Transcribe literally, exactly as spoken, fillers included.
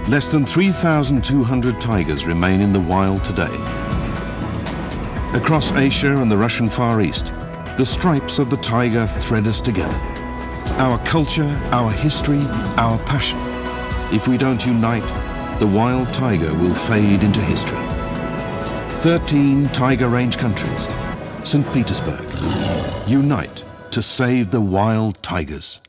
Less than three thousand two hundred tigers remain in the wild today. Across Asia and the Russian Far East, the stripes of the tiger thread us together. Our culture, our history, our passion. If we don't unite, the wild tiger will fade into history. thirteen tiger range countries. Saint Petersburg. Unite to save the wild tigers.